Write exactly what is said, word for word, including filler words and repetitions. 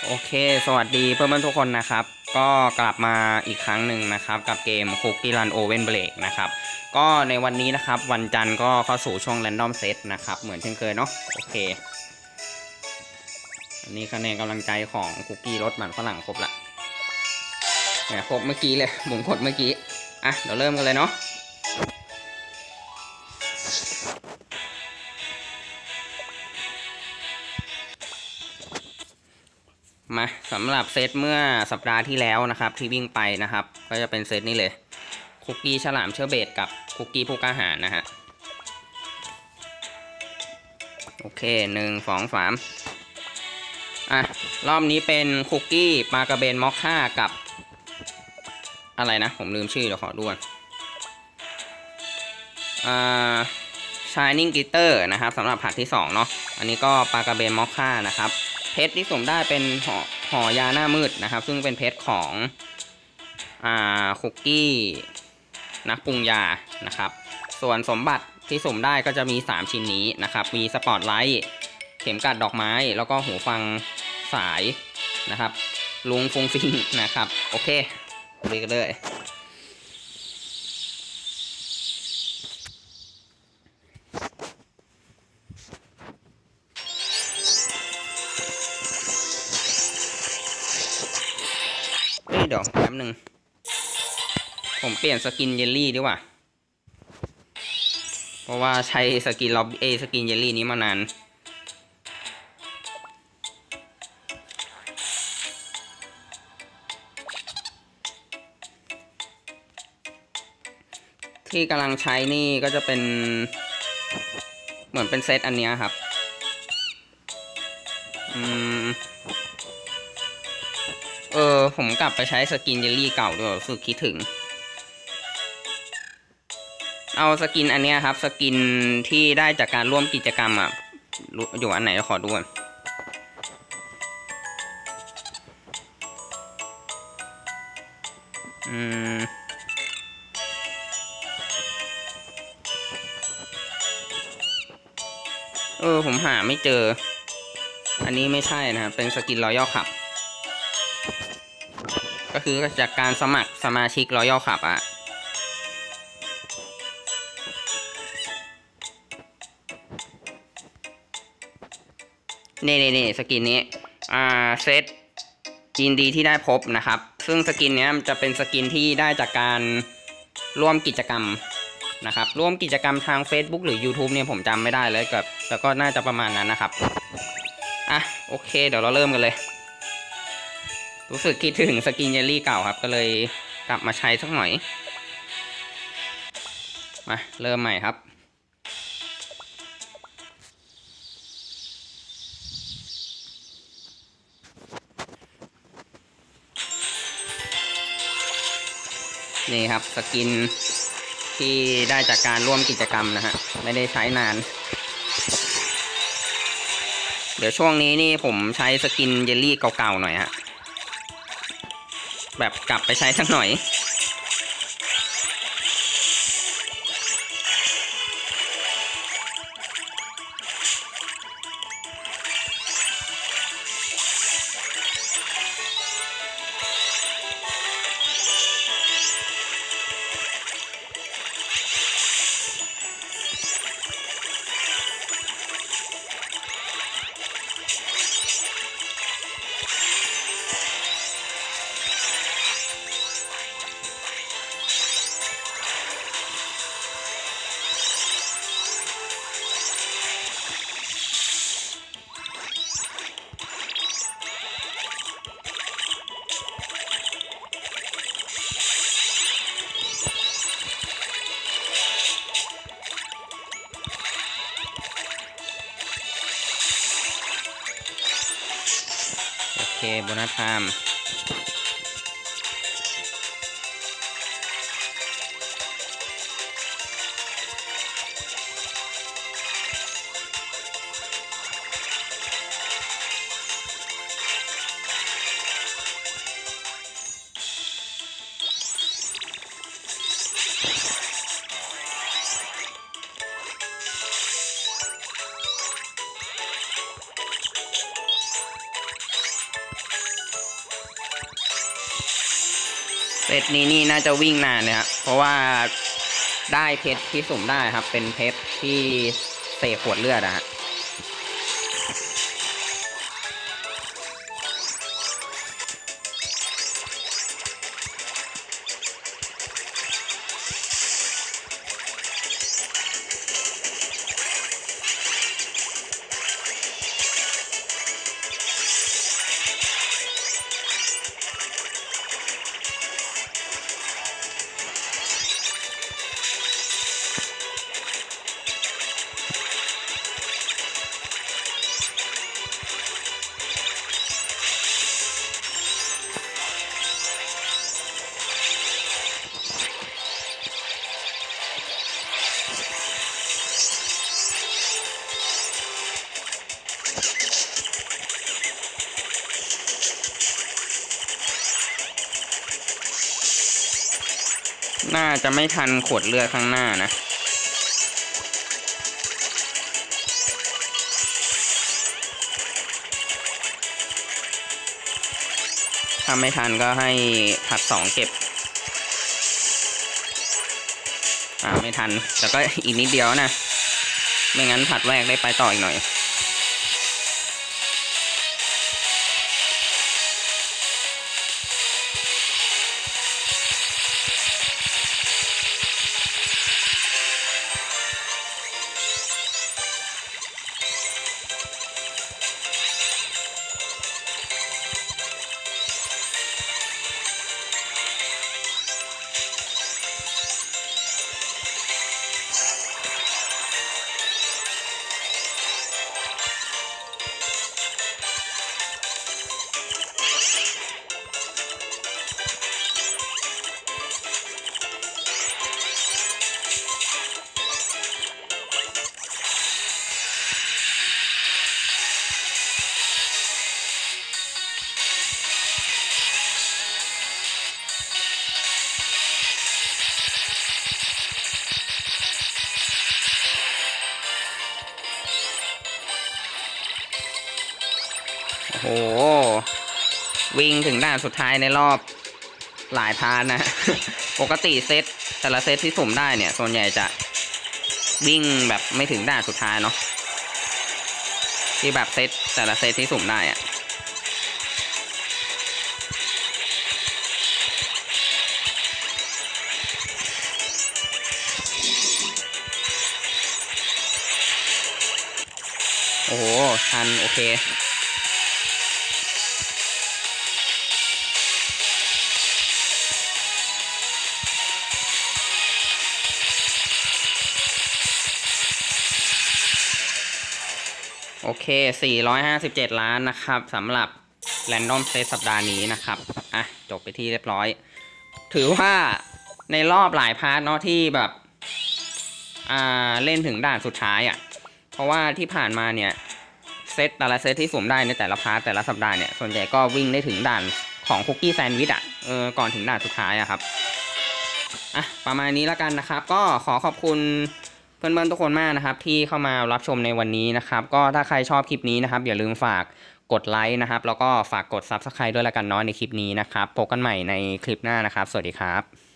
โอเคสวัสดีเพื่อนๆทุกคนนะครับก็กลับมาอีกครั้งหนึ่งนะครับกับเกม Cookie Run Oven Break นะครับก็ในวันนี้นะครับวันจันทร์ก็เข้าสู่ช่วง Random Set นะครับเหมือนเช่นเคยเนาะโอเคอันนี้คะแนนกำลังใจของคุกกี้รสมันฝรั่งครบละเนี่ยครบเมื่อกี้เลยหมุนกดเมื่อกี้อ่ะเดี๋ยวเริ่มกันเลยเนาะมาสำหรับเซตเมื่อสัปดาห์ที่แล้วนะครับที่วิ่งไปนะครับก็จะเป็นเซตนี้เลยคุกกี้ฉลามเชอร์เบตกับคุกกี้ผู้กล้าหาญนะฮะโอเคหนึ่งสองสามอ่ะรอบนี้เป็นคุกกี้ปลากระเบนมอคค่ากับอะไรนะผมลืมชื่อเดี๋ยวขอดูก่อนอ่า Shining Glitter นะครับสำหรับผัดที่สองเนาะอันนี้ก็ปลากระเบนมอคค่านะครับเพชรที่สุ่มได้เป็นห่อห่อยาหน้ามืดนะครับซึ่งเป็นเพชรของอ่าคุกกี้นักปรุงยานะครับส่วนสมบัติที่สุ่มได้ก็จะมีสามชิ้นนี้นะครับมีสปอตไลท์เข็มกัดดอกไม้แล้วก็หูฟังสายนะครับลุงฟุงฟิงนะครับโอเคไปกันเลยเฮ้ยเดี๋ยวแป๊บนึงผมเปลี่ยนสกินเยลลี่ดีกว่าเพราะว่าใช้สกินล็อบเอสกินเยลลี่นี้มานานที่กำลังใช้นี่ก็จะเป็นเหมือนเป็นเซตอันนี้ครับอืมเออผมกลับไปใช้สกินเยลลี่เก่าด้วยรู้สึกคิดถึงเอาสกินอันนี้ครับสกินที่ได้จากการร่วมกิจกรรมอ่ะอยู่อันไหนขอดูก่อนอืมเออผมหาไม่เจออันนี้ไม่ใช่นะครับเป็นสกินรอยัลคับก็คือจากการสมัครสมาชิกรอยัลคับอ่ะนี่นี่นี่สกินนี้อ่าเซตยินดีที่ได้พบนะครับซึ่งสกินนี้จะเป็นสกินที่ได้จากการร่วมกิจกรรมนะครับร่วมกิจกรรมทาง Facebook หรือ YouTube เนี่ยผมจำไม่ได้เลยกับแต่ก็น่าจะประมาณนั้นนะครับอ่ะโอเคเดี๋ยวเราเริ่มกันเลยรู้สึกคิดถึงสกินเยลลี่เก่าครับก็เลยกลับมาใช้สักหน่อยมาเริ่มใหม่ครับนี่ครับสกินที่ได้จากการร่วมกิจกรรมนะฮะไม่ได้ใช้นานเดี๋ยวช่วงนี้นี่ผมใช้สกินเยลลี่เก่าๆหน่อยฮะแบบกลับไปใช้สักหน่อยโอเคโบนัสไทม์ซตนี้นี่น่าจะวิ่งนานเลยครับเพราะว่าได้เพชรที่สุ่มได้ครับเป็นเพชรที่เสกขวดเลือดอะฮะน่าจะไม่ทันขวดเลือดข้างหน้านะถ้าไม่ทันก็ให้ผัดสองเก็บอ่าไม่ทันแต่ก็อีกนิดเดียวนะไม่งั้นผัดแรกได้ไปต่ออีกหน่อยโอ้โหวิ่งถึงด่านสุดท้ายในรอบหลายพาร์ทนะ ปกติเซตแต่ละเซตที่สุ่มได้เนี่ยส่วนใหญ่จะวิ่งแบบไม่ถึงด่านสุดท้ายเนาะที่แบบเซตแต่ละเซตที่สุ่มได้อะโอ้โหทันโอเคโอเคสี่ร้อยห้าสิบเจ็ดล้านนะครับสำหรับ Random Set สัปดาห์นี้นะครับอ่ะจบไปที่เรียบร้อยถือว่าในรอบหลายพาร์ทเนาะที่แบบอ่าเล่นถึงด่านสุดท้ายอ่ะเพราะว่าที่ผ่านมาเนี่ยเซตแต่ละเซตที่สุ่มได้ในแต่ละพาร์ทแต่ละสัปดาห์เนี่ยส่วนใหญ่ก็วิ่งได้ถึงด่านของคุกกี้แซนด์วิชอ่ะเออก่อนถึงด่านสุดท้ายอ่ะครับอ่ะประมาณนี้แล้วกันนะครับก็ขอขอบคุณเพื่อนๆทุกคนมากนะครับที่เข้ามารับชมในวันนี้นะครับก็ถ้าใครชอบคลิปนี้นะครับอย่าลืมฝากกดไลค์นะครับแล้วก็ฝากกด ซับสไครบ์ ด้วยละกันเนาะในคลิปนี้นะครับพบกันใหม่ในคลิปหน้านะครับสวัสดีครับ